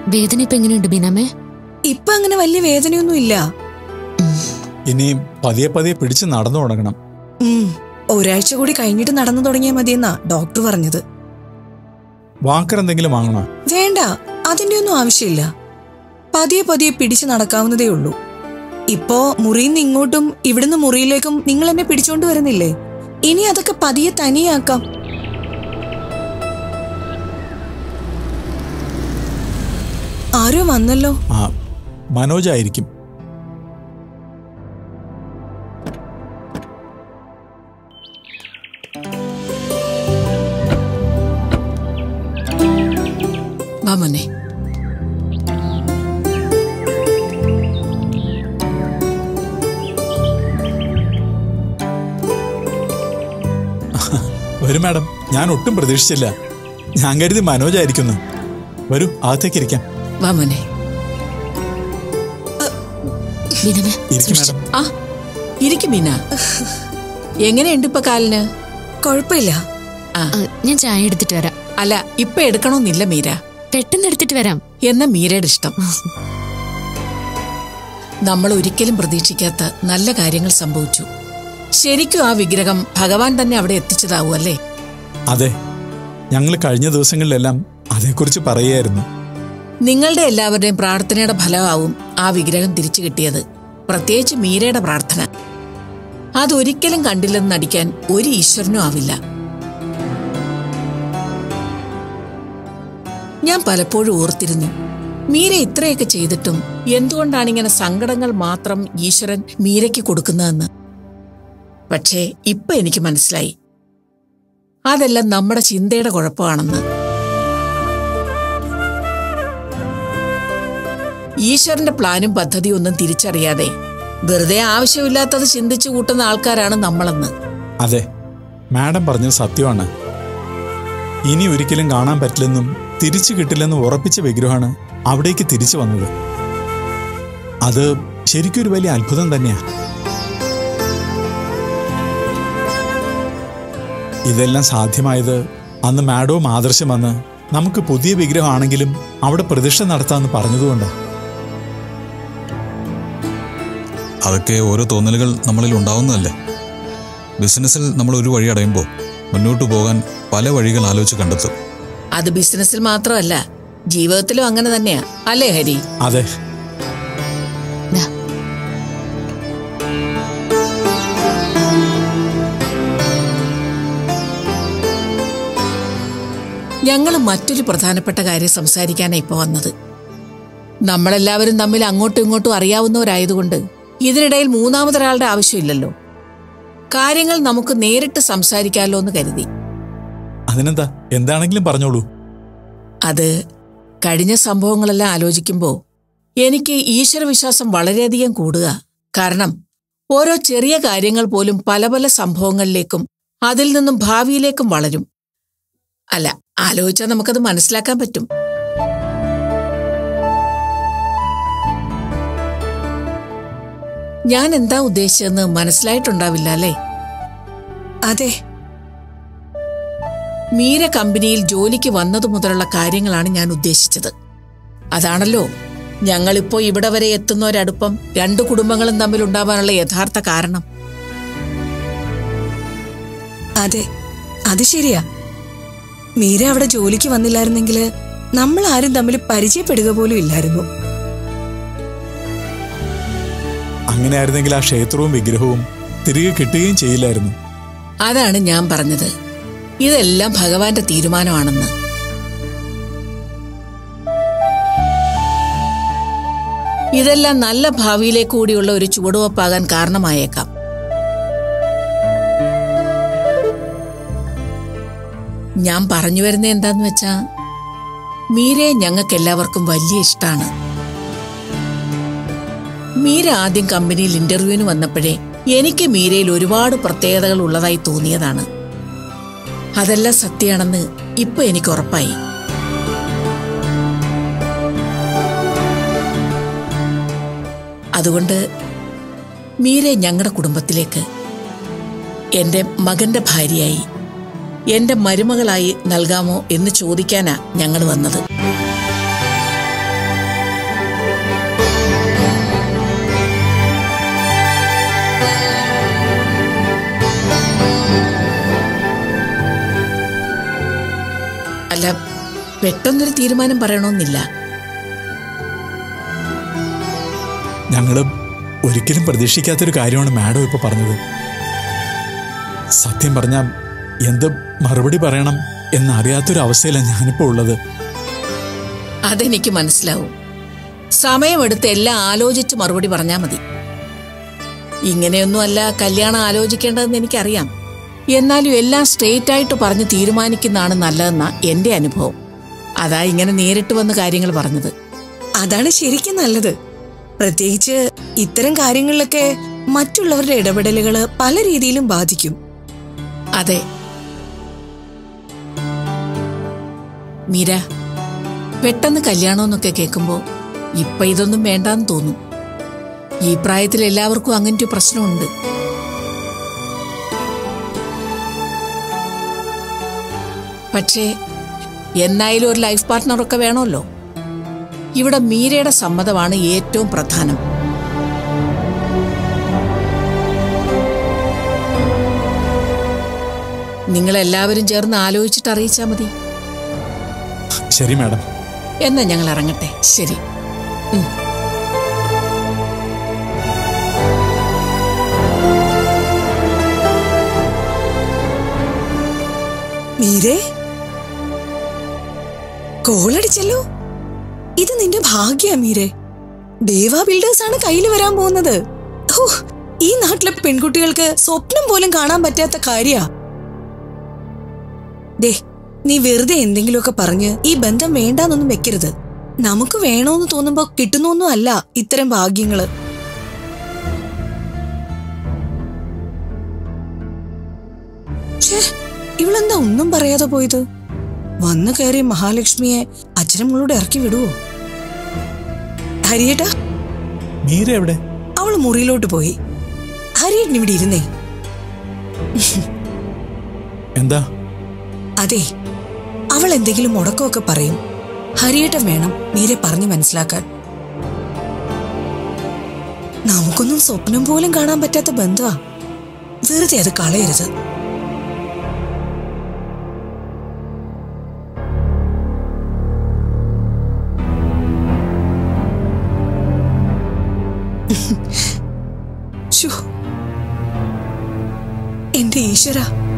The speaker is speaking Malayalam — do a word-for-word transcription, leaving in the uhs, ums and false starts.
വേദന ഇപ്പൊ എങ്ങനെയുണ്ട് ബീനാമേ? ഇപ്പൊ അങ്ങനെ വലിയ വേദനയൊന്നും ഇല്ല. ഇനി പതിയെ പതിയെ പിടിച്ച് നടന്നു തുടങ്ങണം. ഒരാഴ്ച കൂടി കഴിഞ്ഞിട്ട് നടന്നു തുടങ്ങിയാൽ മതിയെന്നാ ഡോക്ടർ പറഞ്ഞത്. വാക്കർ എന്തെങ്കിലും വാങ്ങണോ? വേണ്ട, അതിന്റെ ഒന്നും ആവശ്യമില്ല. പതിയെ പതിയെ പിടിച്ചു നടക്കാവുന്നതേ ഉള്ളൂ. ഇപ്പോ മുറിയിന്ന് ഇങ്ങോട്ടും ഇവിടുന്ന് മുറിയിലേക്കും നിങ്ങൾ എന്നെ പിടിച്ചോണ്ട് വരുന്നില്ലേ? ഇനി അതൊക്കെ പതിയെ തനിയാക്കാം. ആരോ വന്നല്ലോ. ആ, മനോജായിരിക്കും. വാമനെ. വരൂ മാഡം, ഞാൻ ഒട്ടും പ്രതീക്ഷിച്ചില്ല. ഞാൻ കരുതി മനോജായിരിക്കുന്നു. വരൂ, അകത്തേക്ക് ഇരിക്കാം. വാമനെ. ആ ഇരിക്കും മീന. എങ്ങനെയുണ്ട് ഇപ്പൊ കാലിന്? കുഴപ്പമില്ല. ഞാൻ ചായ എടുത്തിട്ട് വരാം. അല്ല, ഇപ്പൊ എടുക്കണമെന്നില്ല മീര. പെട്ടെന്ന് എടുത്തിട്ട് വരാം. എന്നാ മീരയുടെ ഇഷ്ടം. നമ്മൾ ഒരിക്കലും പ്രതീക്ഷിക്കാത്ത നല്ല കാര്യങ്ങൾ സംഭവിച്ചു. ശരിക്കും ആ വിഗ്രഹം ഭഗവാൻ തന്നെ അവിടെ എത്തിച്ചതാവൂ അല്ലേ? അതെ, ഞങ്ങൾ കഴിഞ്ഞ ദിവസങ്ങളിലെല്ലാം അതേക്കുറിച്ച് പറയുകയായിരുന്നു. നിങ്ങളുടെ എല്ലാവരുടെയും പ്രാർത്ഥനയുടെ ഫലമാവും ആ വിഗ്രഹം തിരിച്ചു കിട്ടിയത്. പ്രത്യേകിച്ച് മീരയുടെ പ്രാർത്ഥന. അതൊരിക്കലും കണ്ടില്ലെന്ന് നടിക്കാൻ ഒരു ഈശ്വരനും ആവില്ല. ഞാൻ പലപ്പോഴും ഓർത്തിരുന്നു, മീര ഇത്രയൊക്കെ ചെയ്തിട്ടും എന്തുകൊണ്ടാണ് ഇങ്ങനെ സങ്കടങ്ങൾ മാത്രം ഈശ്വരൻ മീരയ്ക്ക് കൊടുക്കുന്നതെന്ന്. പക്ഷേ ഇപ്പൊ എനിക്ക് മനസ്സിലായി, അതെല്ലാം നമ്മുടെ ചിന്തയുടെ കുഴപ്പമാണെന്ന്. ഈശ്വരന്റെ പ്ലാനും പദ്ധതിയും ഒന്നും തിരിച്ചറിയാതെ വെറുതെ ആവശ്യമില്ലാത്തത് ചിന്തിച്ചു കൂട്ടുന്ന ആൾക്കാരാണ് നമ്മളെന്ന്. അതെ, മാഡം പറഞ്ഞത് സത്യമാണ്. ഇനി ഒരിക്കലും കാണാൻ പറ്റില്ലെന്നും തിരിച്ചു കിട്ടില്ലെന്നും ഉറപ്പിച്ച വിഗ്രഹമാണ് അവിടേക്ക് തിരിച്ചു വന്നത്. അത് ശരിക്കൊരു വലിയ അത്ഭുതം തന്നെയാണ്. ഇതെല്ലാം സാധ്യമായത് അന്ന് മാഡവും ആദർശം വന്ന് നമുക്ക് പുതിയ വിഗ്രഹമാണെങ്കിലും അവിടെ പ്രതിഷ്ഠ നടത്താമെന്ന് പറഞ്ഞതുകൊണ്ടാണ്. അതൊക്കെ ഓരോ തോന്നലുകൾ നമ്മളിൽ ഉണ്ടാവുന്നതല്ലേ. ബിസിനസ്സിൽ നമ്മൾ ഒരു വഴി അടയുമ്പോൾ മുന്നോട്ട് പോകാൻ പല വഴികൾ ആലോചിച്ച് കണ്ടെത്തും. അത് ബിസിനസ്സിൽ മാത്രമല്ല, ജീവിതത്തിലും അങ്ങനെ തന്നെയാ അല്ലേ ഹരി? അതെ. ഞങ്ങൾ മറ്റൊരു പ്രധാനപ്പെട്ട കാര്യം സംസാരിക്കാനാണ് ഇപ്പോൾ വന്നത്. നമ്മളെല്ലാവരും തമ്മിൽ അങ്ങോട്ടും ഇങ്ങോട്ടും അറിയാവുന്നവരായതുകൊണ്ട് ഇതിനിടയിൽ മൂന്നാമതൊരാളുടെ ആവശ്യമില്ലല്ലോ. കാര്യങ്ങൾ നമുക്ക് നേരിട്ട് സംസാരിക്കാമല്ലോ എന്ന് കരുതി. അതിനെന്താ, എന്താണെങ്കിലും പറഞ്ഞോളൂ. അത് കഴിഞ്ഞ സംഭവങ്ങളെല്ലാം ആലോചിക്കുമ്പോൾ എനിക്ക് ഈശ്വരവിശ്വാസം വളരെയധികം കൂടുക. കാരണം ഓരോ ചെറിയ കാര്യങ്ങൾ പോലും പല പല സംഭവങ്ങളിലേക്കും അതിൽ നിന്നും ഭാവിയിലേക്കും വളരും. അല്ല, ആലോചിച്ചാൽ നമുക്കത് മനസ്സിലാക്കാൻ പറ്റും. ഞാൻ എന്താ ഉദ്ദേശിച്ചതെന്ന് മനസ്സിലായിട്ടുണ്ടാവില്ല അല്ലേ? അതെ. മീര കമ്പനിയിൽ ജോലിക്ക് വന്നതു മുതലുള്ള കാര്യങ്ങളാണ് ഞാൻ ഉദ്ദേശിച്ചത്. അതാണല്ലോ ഞങ്ങളിപ്പോ ഇവിടെ വരെ എത്തുന്ന ഒരടുപ്പം രണ്ടു കുടുംബങ്ങളും തമ്മിൽ ഉണ്ടാവാനുള്ള യഥാർത്ഥ കാരണം. അതെ, അത് ശരിയാ. മീര അവിടെ ജോലിക്ക് വന്നില്ലായിരുന്നെങ്കിൽ നമ്മൾ ആരും തമ്മിൽ പരിചയപ്പെടുക പോലും ഇല്ലായിരുന്നു. അങ്ങനെയായിരുന്നെങ്കിൽ ആ ക്ഷേത്രവും വിഗ്രഹവും തിരികെ കിട്ടുകയും ചെയ്യില്ലായിരുന്നു. അതാണ് ഞാൻ പറഞ്ഞത്, ഇതെല്ലാം ഭഗവാന്റെ തീരുമാനമാണെന്ന്. ഇതെല്ലാം നല്ല ഭാവിയിലേക്ക് കൂടിയുള്ള ഒരു ചുവടുവെപ്പാകാൻ കാരണമായേക്കാം. ഞാൻ പറഞ്ഞു വരുന്നത് എന്താന്ന് വെച്ചാ, മീരയെ ഞങ്ങൾക്ക് എല്ലാവർക്കും വലിയ ഇഷ്ടമാണ്. മീര ആദ്യം കമ്പനിയിൽ ഇന്റർവ്യൂവിന് വന്നപ്പോഴേ എനിക്ക് മീരയിൽ ഒരുപാട് പ്രത്യേകതകൾ ഉള്ളതായി തോന്നിയതാണ്. അതെല്ലാം സത്യമാണെന്ന് ഇപ്പൊ എനിക്ക് ഉറപ്പായി. അതുകൊണ്ട് മീരയെ ഞങ്ങളുടെ കുടുംബത്തിലേക്ക് എന്റെ മകന്റെ ഭാര്യയായി, എന്റെ മരുമകളായി നൽകാമോ എന്ന് ചോദിക്കാനാ ഞങ്ങൾ വന്നത്. അല്ല, പെട്ടെന്നൊരു തീരുമാനം പറയണമെന്നില്ല. ഞങ്ങള് ഒരിക്കലും പ്രതീക്ഷിക്കാത്തൊരു കാര്യമാണ് മാഡം ഇപ്പൊ പറഞ്ഞത്. സത്യം പറഞ്ഞാൽ എന്ത് മറുപടി പറയണം എന്നറിയാത്തൊരു അവസ്ഥയിലാണ് ഞാനിപ്പോ ഉള്ളത്. അതെനിക്ക് മനസ്സിലാവും. സമയമെടുത്ത് എല്ലാം ആലോചിച്ച് മറുപടി പറഞ്ഞാൽ മതി. ഇങ്ങനെയൊന്നുമല്ല കല്യാണം ആലോചിക്കേണ്ടതെന്ന് എനിക്കറിയാം. എന്നാലും എല്ലാം സ്ട്രെയിറ്റ് ആയിട്ട് പറഞ്ഞ് തീരുമാനിക്കുന്നതാണ് നല്ലതെന്നാ എന്റെ അനുഭവം. അതാ ഇങ്ങനെ നേരിട്ട് വന്ന് കാര്യങ്ങൾ പറഞ്ഞത്. അതാണ് ശരിക്കും നല്ലത്. പ്രത്യേകിച്ച് ഇത്തരം കാര്യങ്ങളിലൊക്കെ മറ്റുള്ളവരുടെ ഇടപെടലുകള് പല രീതിയിലും ബാധിക്കും. അതെ മീര, പെട്ടെന്ന് കല്യാണമെന്നൊക്കെ കേൾക്കുമ്പോ ഇപ്പൊ ഇതൊന്നും വേണ്ടാന്ന് തോന്നും. ഈ പ്രായത്തിൽ എല്ലാവർക്കും അങ്ങനത്തെ പ്രശ്നമുണ്ട്. പക്ഷേ എന്നായാലും ഒരു ലൈഫ് പാർട്ട്ണറൊക്കെ വേണമല്ലോ. ഇവിടെ മീരയുടെ സമ്മതമാണ് ഏറ്റവും പ്രധാനം. നിങ്ങളെല്ലാവരും ചേർന്ന് ആലോചിച്ചിട്ട് അറിയിച്ചാൽ മതി. ശരി മാഡം. എന്നാ ഞങ്ങൾ ഇറങ്ങട്ടെ. ശരി. മീരേ, കോളടിച്ചല്ലോ. ഇത് നിന്റെ ഭാഗ്യാ മീരേ. ദേവാ ബിൽഡേഴ്സ് ആണ് കയ്യിൽ വരാൻ പോകുന്നത്. ഓ, ഈ നാട്ടിലെ പെൺകുട്ടികൾക്ക് സ്വപ്നം പോലും കാണാൻ പറ്റാത്ത കാര്യാ. ദേ, നീ വെറുതെ എന്തെങ്കിലുമൊക്കെ പറഞ്ഞ് ഈ ബന്ധം വേണ്ടാന്നൊന്നും വെക്കരുത്. നമുക്ക് വേണോന്ന് തോന്നുമ്പോ കിട്ടുന്നൊന്നും അല്ല ഇത്തരം ഭാഗ്യങ്ങള്. ഛേ, ഇവളെന്താ ഒന്നും പറയാതെ പോയത്? വന്നു കയറിയ മഹാലക്ഷ്മിയെ അച്ഛനമ്മളോട് ഇറക്കി വിടുവോ? ഹരിയേട്ടാ, മീര എവിടെ? അവള് മുറിയിലോട്ട് പോയി. ഹരിയേട്ടൻ ഇവിടെ ഇരുന്നേ. എന്താ? അതെ, അവൾ എന്തെങ്കിലും മുടക്കമൊക്കെ പറയും. ഹരിയേട്ടൻ വേണം മീരെ പറഞ്ഞു മനസ്സിലാക്കാൻ. നമുക്കൊന്നും സ്വപ്നം പോലും കാണാൻ പറ്റാത്ത ബന്ധമാ. വെറുതെ അത് കളയരുത്. എന്റെ ഈശ്വര,